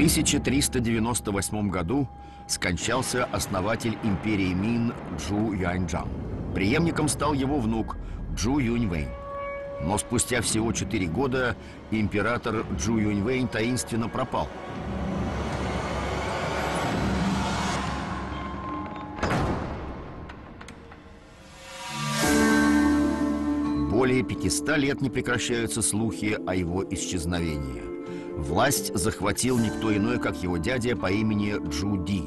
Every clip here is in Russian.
1398 году скончался основатель империи Мин Чжу Юаньчжан. Преемником стал его внук Чжу Юньвэнь. Но спустя всего 4 года император Чжу Юньвэнь таинственно пропал. Более 500 лет не прекращаются слухи о его исчезновении. Власть захватил никто иной, как его дядя по имени Чжу Ди.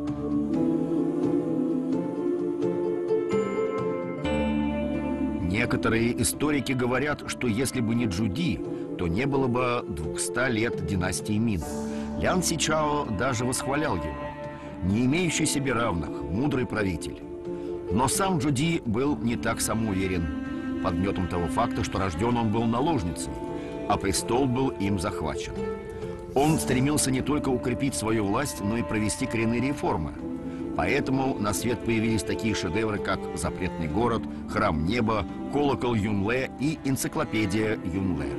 Некоторые историки говорят, что если бы не Чжу Ди, то не было бы 200 лет династии Мин. Лян Сичао даже восхвалял его. Не имеющий себе равных, мудрый правитель. Но сам Чжу Ди был не так самоуверен, под гнетом того факта, что рожден он был наложницей, а престол был им захвачен. Он стремился не только укрепить свою власть, но и провести коренные реформы. Поэтому на свет появились такие шедевры, как «Запретный город», «Храм неба», «Колокол Юнле» и «Энциклопедия Юнле».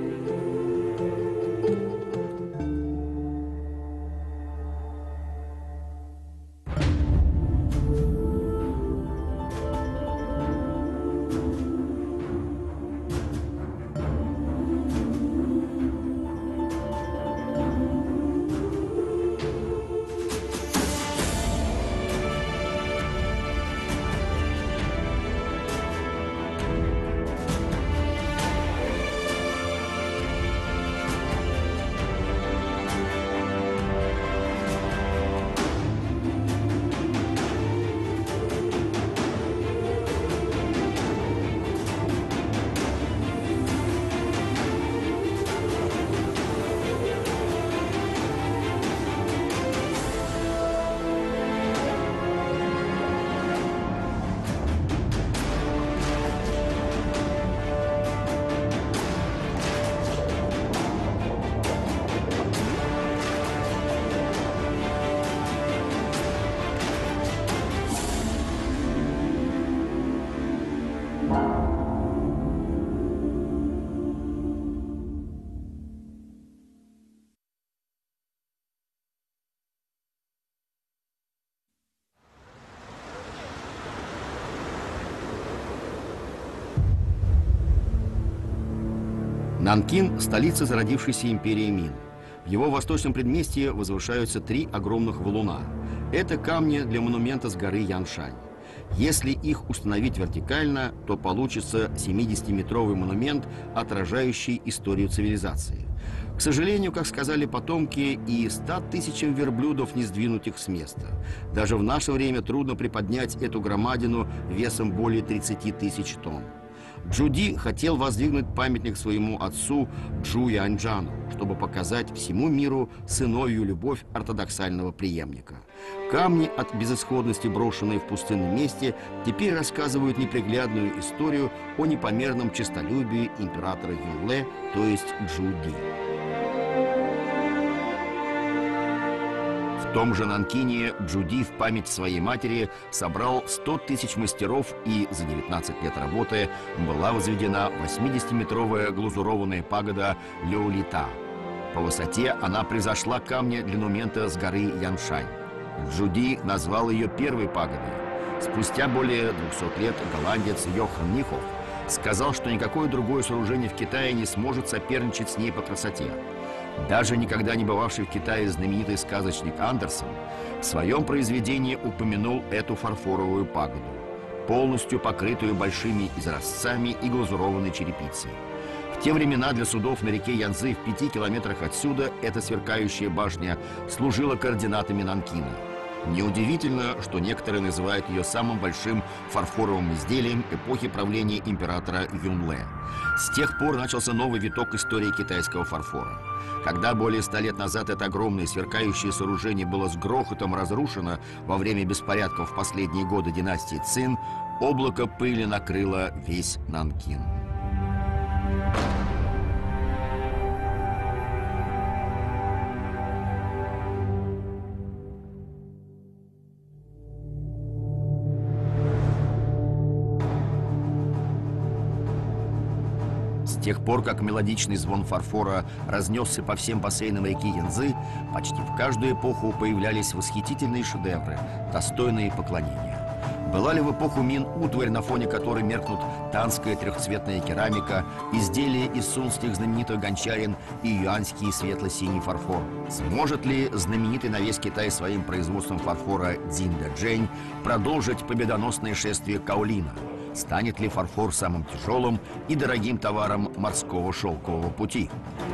Нанкин – столица зародившейся империи Мин. В его восточном предместье возвышаются 3 огромных валуна. Это камни для монумента с горы Яншань. Если их установить вертикально, то получится 70-метровый монумент, отражающий историю цивилизации. К сожалению, как сказали потомки, и 100 тысячам верблюдов не сдвинуть их с места. Даже в наше время трудно приподнять эту громадину весом более 30 тысяч тонн. Чжу Ди хотел воздвигнуть памятник своему отцу Чжу Юаньчжану, чтобы показать всему миру сыновью любовь ортодоксального преемника. Камни от безысходности, брошенные в пустынном месте, теперь рассказывают неприглядную историю о непомерном честолюбии императора Юнле, то есть Чжу Ди. В том же Нанкине Чжу Ди в память своей матери собрал 100 тысяч мастеров, и за 19 лет работы была возведена 80-метровая глазурованная пагода Люолита. По высоте она превзошла камни для монумента с горы Яншань. Чжу Ди назвал ее первой пагодой. Спустя более 200 лет голландец Йохан Нихоф сказал, что никакое другое сооружение в Китае не сможет соперничать с ней по красоте. Даже никогда не бывавший в Китае знаменитый сказочник Андерсон в своем произведении упомянул эту фарфоровую пагоду, полностью покрытую большими изразцами и глазурованной черепицей. В те времена для судов на реке Янцзы в 5 километрах отсюда эта сверкающая башня служила координатами Нанкина. Неудивительно, что некоторые называют ее самым большим фарфоровым изделием эпохи правления императора Юнле. С тех пор начался новый виток истории китайского фарфора. Когда более 100 лет назад это огромное сверкающее сооружение было с грохотом разрушено во время беспорядков в последние годы династии Цин, облако пыли накрыло весь Нанкин. С тех пор, как мелодичный звон фарфора разнесся по всем бассейнам реки Янзы, почти в каждую эпоху появлялись восхитительные шедевры, достойные поклонения. Была ли в эпоху Мин утварь, на фоне которой меркнут танская трехцветная керамика, изделия из сунских знаменитых гончарин и юаньский светло-синий фарфор? Сможет ли знаменитый на весь Китай своим производством фарфора Дзиндаджэнь продолжить победоносное шествие Каолина? Станет ли фарфор самым тяжелым и дорогим товаром морского шелкового пути?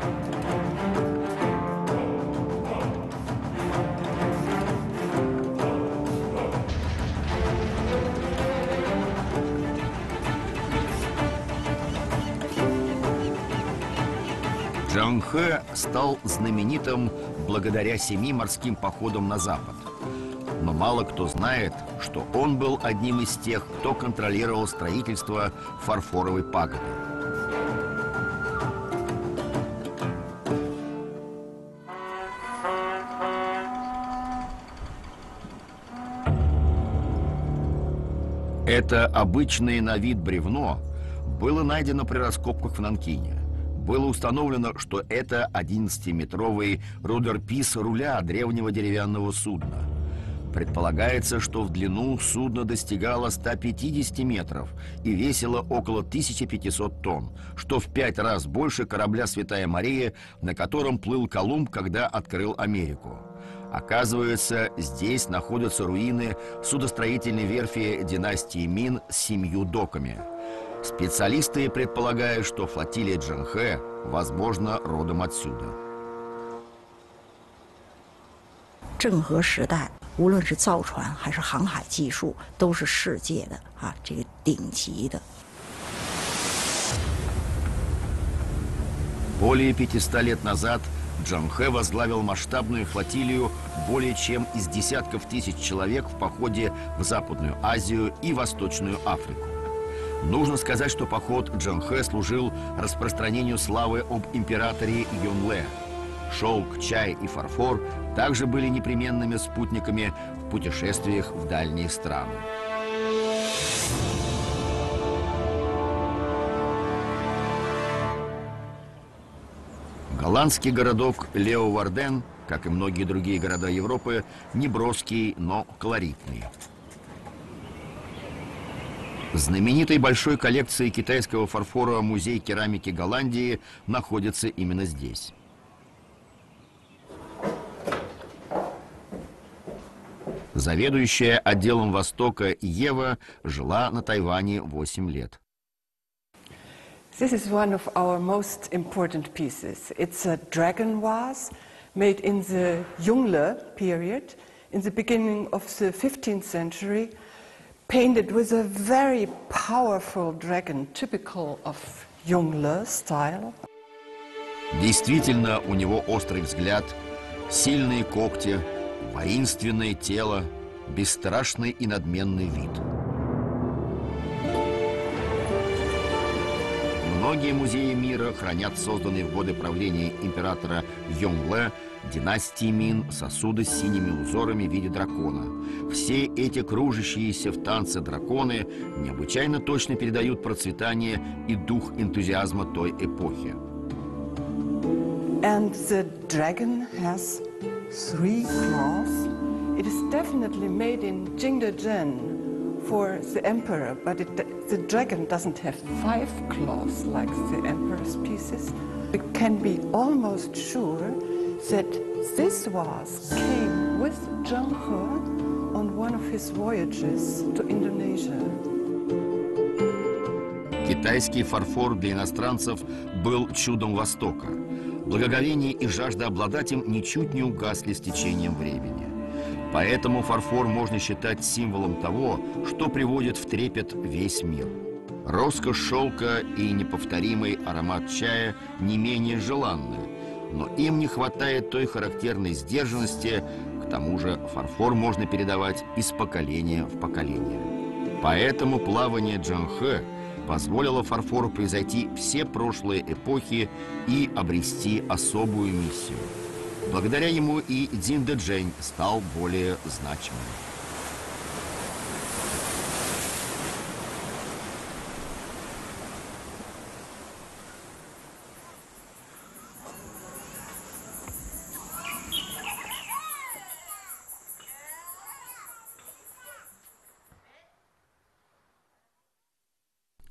Чжанхэ стал знаменитым благодаря 7 морским походам на запад. Но мало кто знает, что он был одним из тех, кто контролировал строительство фарфоровой пагоды. Это обычное на вид бревно было найдено при раскопках в Нанкине. Было установлено, что это 11-метровый рудерпис руля древнего деревянного судна. Предполагается, что в длину судно достигало 150 метров и весило около 1500 тонн, что в 5 раз больше корабля «Святая Мария», на котором плыл Колумб, когда открыл Америку. Оказывается, здесь находятся руины судостроительной верфи династии Мин с 7 доками. Специалисты предполагают, что флотилия Чжанхэ, возможно, родом отсюда. 郑和时代，无论是造船还是航海技术，都是世界的这个顶级的。 Более 500 лет назад Чжанхэ возглавил масштабную флотилию более чем из десятков тысяч человек в походе в Западную Азию и Восточную Африку. Нужно сказать, что поход Чжанхэ служил распространению славы об императоре Юнле. Шелк, чай и фарфор также были непременными спутниками в путешествиях в дальние страны. Голландский городок Леeuwarden, как и многие другие города Европы, не броский, но колоритный. Знаменитой большой коллекцией китайского фарфора музей керамики Голландии находится именно здесь. Заведующая отделом Востока Ева жила на Тайване 8 лет. This is one of our most important pieces. It's a dragon vase made in the Yongle period, in the beginning of the 15th century, painted with a very powerful dragon, typical of Yongle style. Действительно, у него острый взгляд, сильные когти, воинственное тело, бесстрашный и надменный вид. Многие музеи мира хранят созданные в годы правления императора Йонгле династии Мин сосуды с синими узорами в виде дракона. Все эти кружащиеся в танце драконы необычайно точно передают процветание и дух энтузиазма той эпохи. And the dragon has 3 claws. It is definitely made in Jingdezhen for the emperor, but the dragon doesn't have 5 claws like the emperor's pieces. We can be almost sure that this vase came with Zheng on one of his voyages to Indonesia. Китайский фарфор для иностранцев был чудом Востока. Благоговение и жажда обладать им ничуть не угасли с течением времени. Поэтому фарфор можно считать символом того, что приводит в трепет весь мир. Роскошь шелка и неповторимый аромат чая не менее желанны, но им не хватает той характерной сдержанности, к тому же фарфор можно передавать из поколения в поколение. Поэтому плавание Чжанхэ позволило фарфору превзойти все прошлые эпохи и обрести особую миссию. Благодаря ему и Дзиндаджэнь стал более значимым.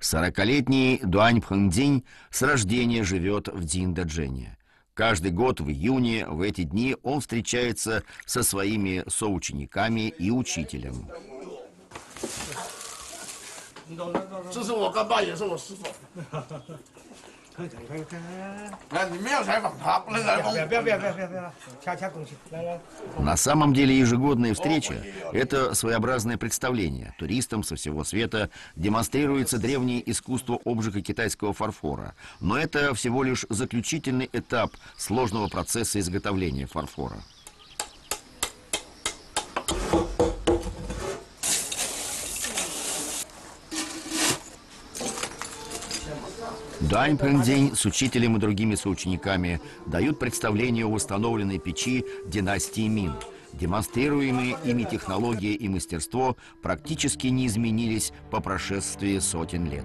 40-летний Дуань Пхэндзинь с рождения живет в Дзиндаджэне. Каждый год в июне в эти дни он встречается со своими соучениками и учителем. 这是我干爸，也是我师傅。来，你们要采访他，不能来访我。不要，掐东西，来。 На самом деле ежегодная встреча – это своеобразное представление. Туристам со всего света демонстрируется древнее искусство обжига китайского фарфора. Но это всего лишь заключительный этап сложного процесса изготовления фарфора. Дуань Пхэндзинь с учителем и другими соучениками дают представление о восстановленной печи династии Мин. Демонстрируемые ими технологии и мастерство практически не изменились по прошествии сотен лет.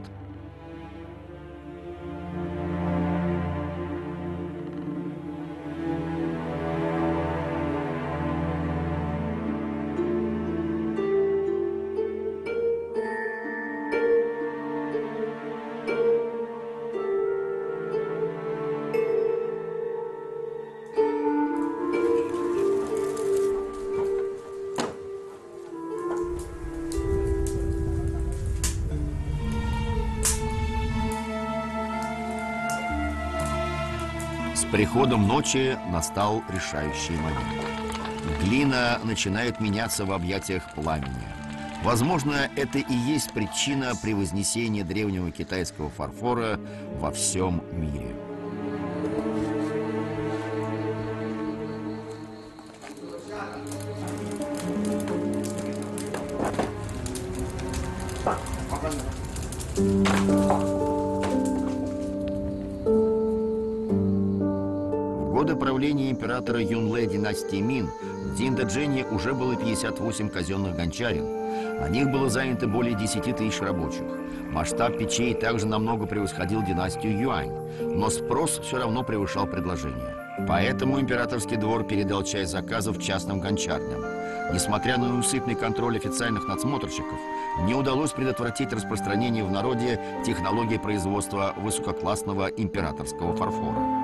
С приходом ночи настал решающий момент. Глина начинает меняться в объятиях пламени. Возможно, это и есть причина превознесения древнего китайского фарфора во всем мире. В годы правления императора Юнлэ династии Мин в Дзиндаджэне уже было 58 казенных гончарин. На них было занято более 10 тысяч рабочих. Масштаб печей также намного превосходил династию Юань, но спрос все равно превышал предложение. Поэтому императорский двор передал часть заказов частным гончарням. Несмотря на неусыпный контроль официальных надсмотрщиков, не удалось предотвратить распространение в народе технологии производства высококлассного императорского фарфора.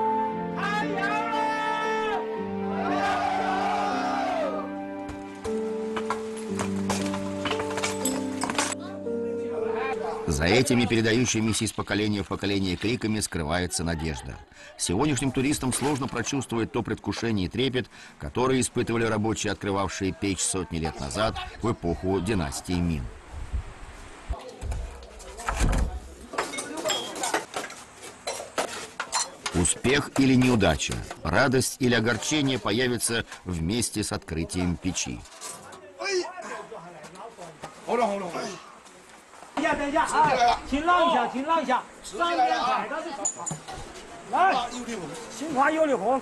За этими передающимися из поколения в поколение криками скрывается надежда. Сегодняшним туристам сложно прочувствовать то предвкушение и трепет, которые испытывали рабочие, открывавшие печь сотни лет назад в эпоху династии Мин. Успех или неудача, радость или огорчение появятся вместе с открытием печи. 等一下啊，请让一下，请让一下，上面摆的是来，新华优力红。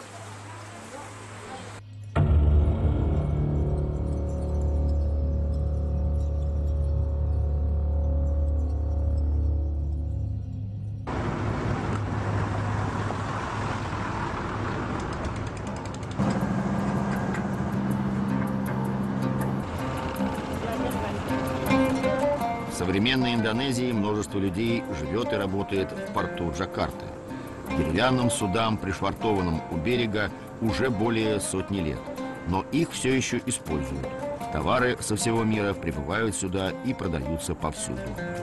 В современной Индонезии множество людей живет и работает в порту Джакарты. Деревянным судам, пришвартованным у берега, уже более сотни лет. Но их все еще используют. Товары со всего мира прибывают сюда и продаются повсюду.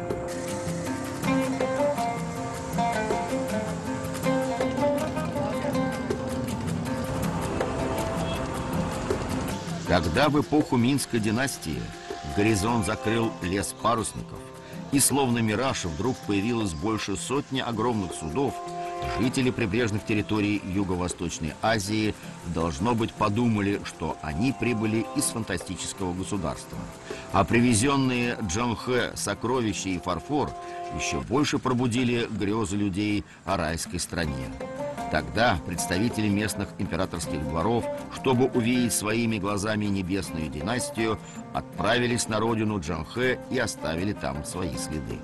Когда в эпоху Минской династии горизонт закрыл лес парусников, и словно мираж вдруг появилось больше сотни огромных судов, жители прибрежных территорий Юго-Восточной Азии, должно быть, подумали, что они прибыли из фантастического государства. А привезенные Джанхэ сокровища и фарфор еще больше пробудили грезы людей о райской стране. Тогда представители местных императорских дворов, чтобы увидеть своими глазами небесную династию, отправились на родину Джанхэ и оставили там свои следы.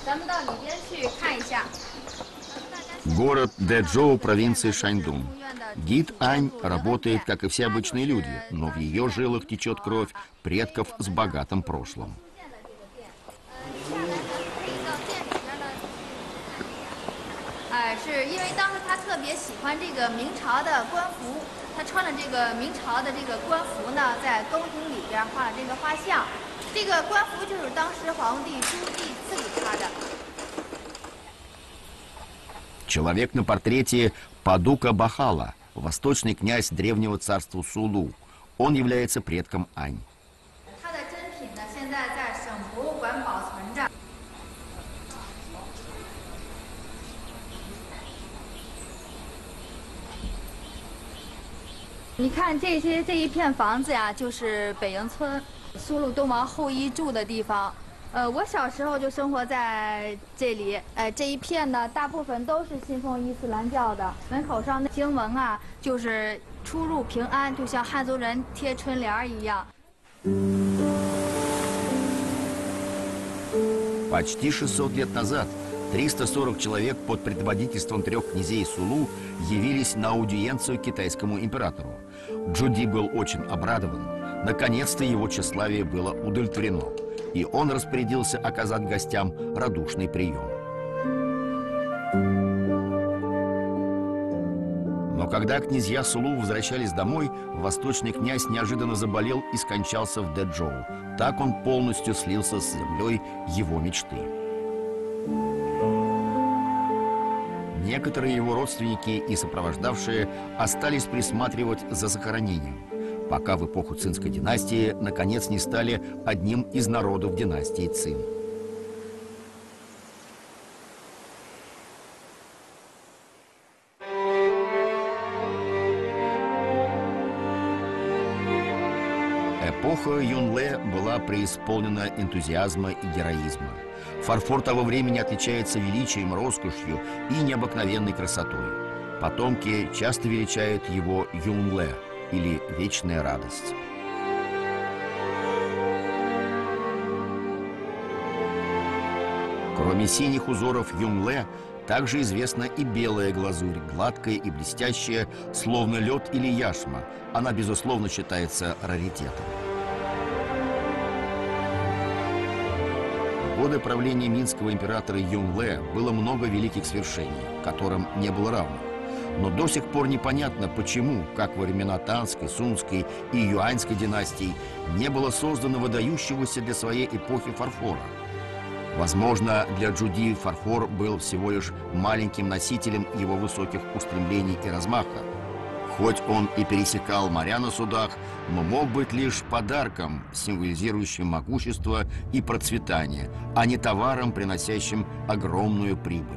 咱们到里边去看一下。 Город Дэчжоу провинции Шаньдун. Гид Ань работает, как и все обычные люди, но в ее жилах течет кровь предков с богатым прошлым. 是因为当时他特别喜欢这个明朝的官服，他穿了这个明朝的这个官服呢，在宫廷里边画了这个画像。这个官服就是当时皇帝朱棣赐给他的。 Человек на портрете Падука Бахала, восточный князь древнего царства Сулу. Он является предком Ань. 他的真品呢，现在在省博物馆保存着。你看这一片房子呀，就是北营村苏禄东王后羿住的地方。 我小时候就生活在这里，这一片呢，大部分都是信奉伊斯兰教的。门口上的经文啊，就是出入平安，就像汉族人贴春联一样。 Почти 600 лет назад 340 человек под предводительством 3 князей Сулу явились на аудиенцию китайскому императору. Джуди был очень обрадован. Наконец-то его тщеславие было удовлетворено, и он распорядился оказать гостям радушный прием. Но когда князья Сулу возвращались домой, восточный князь неожиданно заболел и скончался в Дэчжоу. Так он полностью слился с землей его мечты. Некоторые его родственники и сопровождавшие остались присматривать за захоронением, пока в эпоху Цинской династии наконец не стали одним из народов династии Цин. Эпоха Юнле была преисполнена энтузиазма и героизма. Фарфор того времени отличается величием, роскошью и необыкновенной красотой. Потомки часто величают его Юнле, или «Вечная радость». Кроме синих узоров Юнле, также известна и белая глазурь, гладкая и блестящая, словно лед или яшма. Она, безусловно, считается раритетом. В годы правления минского императора Юнле было много великих свершений, которым не было равных. Но до сих пор непонятно, почему, как во времена Танской, Сунской и Юаньской династий, не было создано выдающегося для своей эпохи фарфора. Возможно, для Джуди фарфор был всего лишь маленьким носителем его высоких устремлений и размаха. Хоть он и пересекал моря на судах, но мог быть лишь подарком, символизирующим могущество и процветание, а не товаром, приносящим огромную прибыль.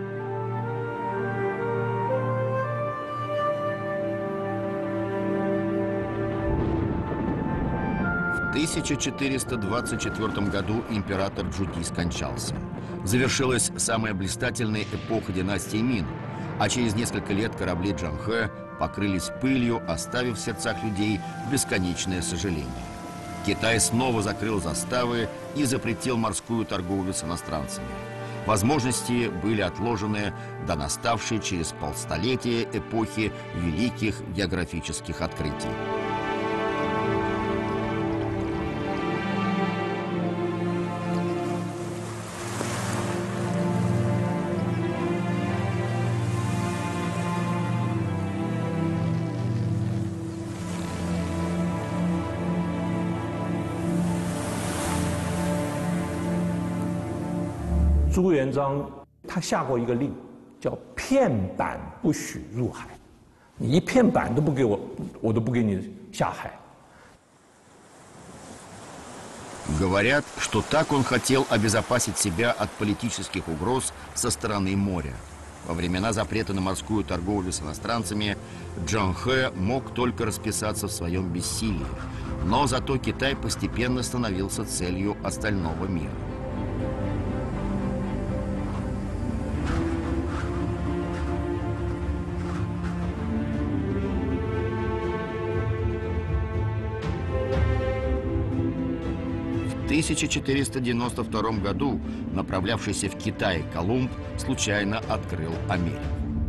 В 1424 году император Джуди скончался. Завершилась самая блистательная эпоха династии Мин, а через несколько лет корабли Джанхэ покрылись пылью, оставив в сердцах людей бесконечное сожаление. Китай снова закрыл заставы и запретил морскую торговлю с иностранцами. Возможности были отложены до наставшей через полстолетия эпохи великих географических открытий. «朱元璋他下过一个令，叫片板不许入海，你一片板都不给我，我都不给你下海。» Говорят, что так он хотел обезопасить себя от политических угроз со стороны моря. Во времена запрета на морскую торговлю с иностранцами Джанхэ мог только расписаться в своем бессилии, но зато Китай постепенно становился целью остального мира. В 1492 году направлявшийся в Китай Колумб случайно открыл Америку.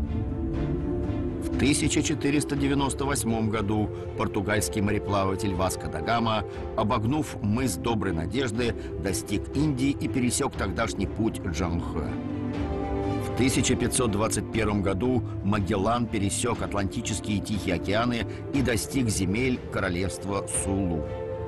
В 1498 году португальский мореплаватель Васко да Гама, обогнув мыс Доброй Надежды, достиг Индии и пересек тогдашний путь Джанхэ. В 1521 году Магеллан пересек Атлантические и Тихие океаны и достиг земель королевства Сулу.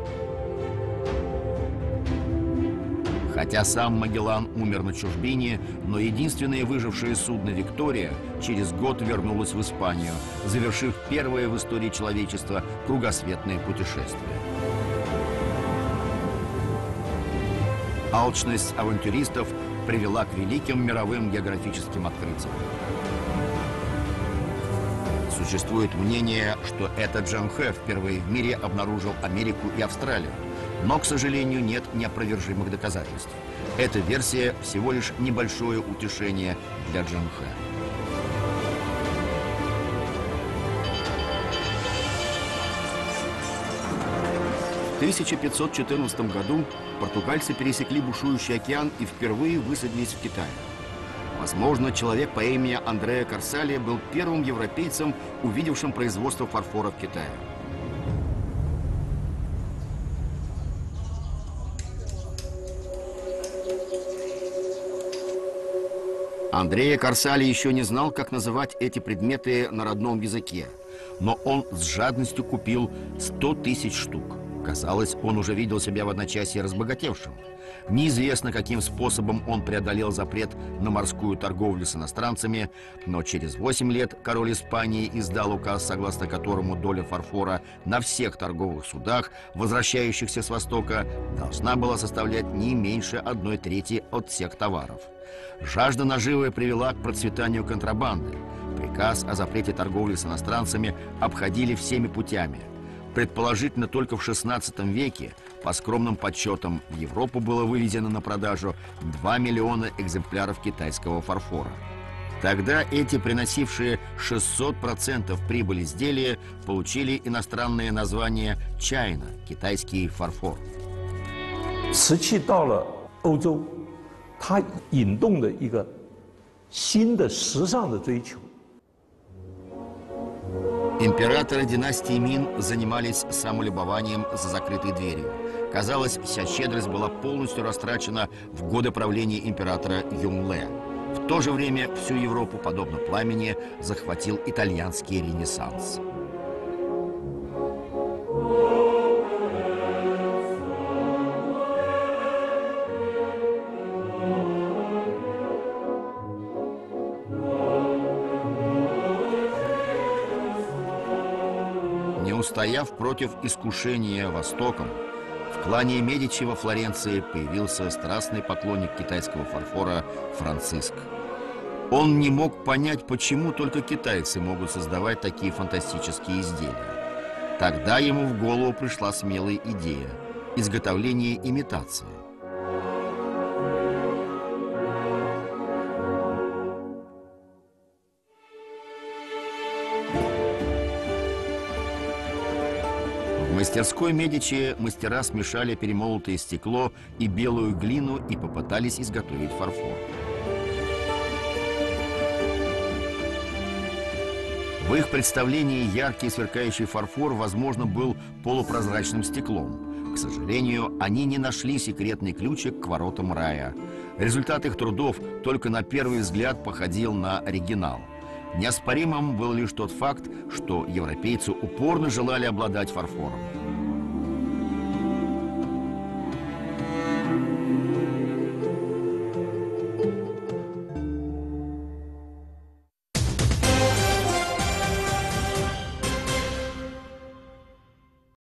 Хотя сам Магеллан умер на чужбине, но единственное выжившее судно «Виктория» через год вернулось в Испанию, завершив первое в истории человечества кругосветное путешествие. Алчность авантюристов привела к великим мировым географическим открытиям. Существует мнение, что этот Джанхэ впервые в мире обнаружил Америку и Австралию. Но, к сожалению, нет неопровержимых доказательств. Эта версия всего лишь небольшое утешение для Джанхэ. В 1514 году португальцы пересекли бушующий океан и впервые высадились в Китае. Возможно, человек по имени Андреа Корсали был первым европейцем, увидевшим производство фарфора в Китае. Андреа Корсали еще не знал, как называть эти предметы на родном языке, но он с жадностью купил 100 000 штук. Казалось, он уже видел себя в одночасье разбогатевшим. Неизвестно, каким способом он преодолел запрет на морскую торговлю с иностранцами, но через 8 лет король Испании издал указ, согласно которому доля фарфора на всех торговых судах, возвращающихся с Востока, должна была составлять не меньше 1/3 от всех товаров. Жажда наживы привела к процветанию контрабанды. Приказ о запрете торговли с иностранцами обходили всеми путями. Предположительно, только в XVI веке, по скромным подсчетам, в Европу было вывезено на продажу 2 миллиона экземпляров китайского фарфора. Тогда эти, приносившие 600% прибыли изделия, получили иностранное название «Чайна» – китайский фарфор. 瓷器到了欧洲，它引动了一个新的时尚的追求。 Императоры династии Мин занимались самолюбованием за закрытой дверью. Казалось, вся щедрость была полностью растрачена в годы правления императора Юнле. В то же время всю Европу, подобно пламени, захватил итальянский ренессанс. Не устояв против искушения Востоком, в клане Медичи во Флоренции появился страстный поклонник китайского фарфора Франциск. Он не мог понять, почему только китайцы могут создавать такие фантастические изделия. Тогда ему в голову пришла смелая идея – изготовление имитации. В мастерской Медичи мастера смешали перемолотое стекло и белую глину и попытались изготовить фарфор. В их представлении яркий сверкающий фарфор, возможно, был полупрозрачным стеклом. К сожалению, они не нашли секретный ключик к воротам рая. Результат их трудов только на первый взгляд походил на оригинал. Неоспоримым был лишь тот факт, что европейцы упорно желали обладать фарфором.